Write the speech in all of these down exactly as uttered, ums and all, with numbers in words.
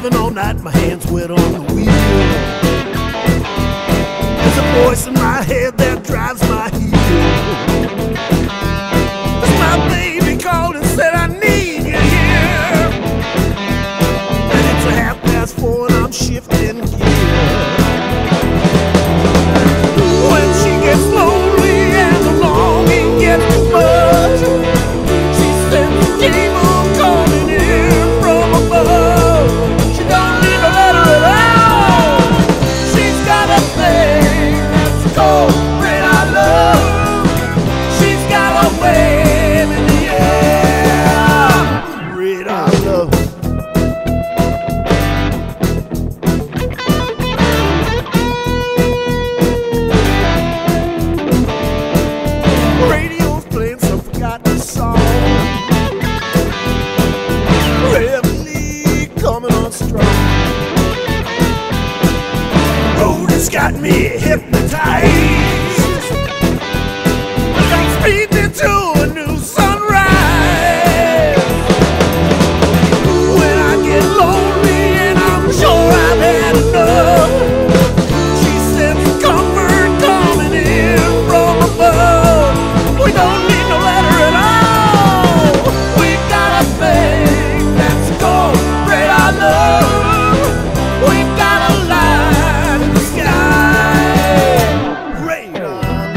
Driving all night, my hands wet on the wheel. There's a voice in my head that drives my heel. It's my baby called and said I need you here. And it's a half past four and I'm shifting gear. When she gets lonely and the longing gets too much, she sends a demon calling in from above. She don't need a letter at all. She's got a thing that's called great I love. She's got a wave in the air. Great I love. Radio's playing some forgotten song. Reveille coming on strong. Road has got me hypnotized. I'm speeding into a new sunrise. When I get lonely and I'm sure I've had enough, she sends comfort coming in from above. We don't need no letter at all. We've got a thing that's called great I love. We've got a light in the sky. Great I love.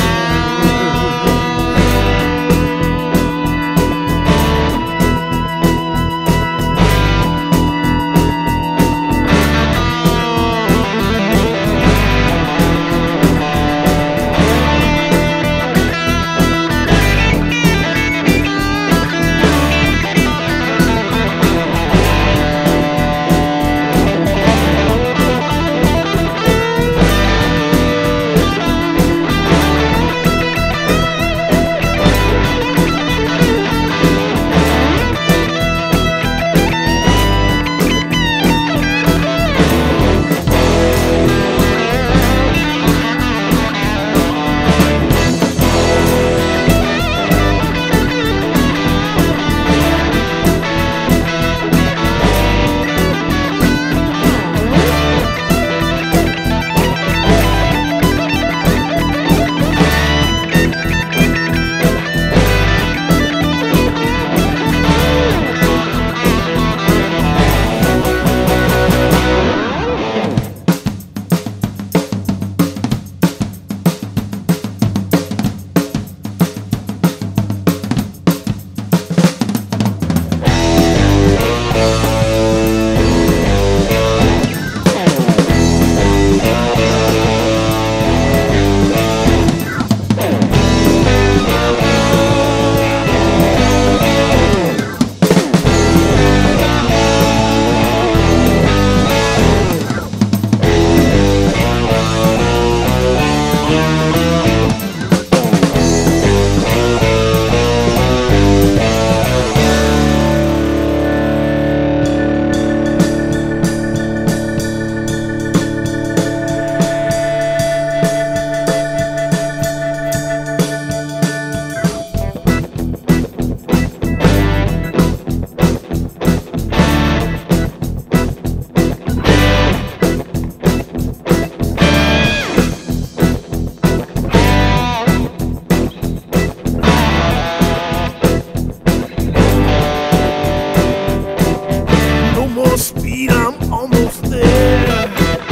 Speed, I'm almost there.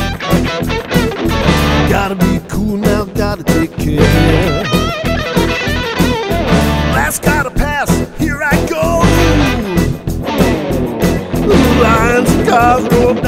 Gotta be cool now, gotta take care. Last gotta pass, here I go. Lines of cars roll down.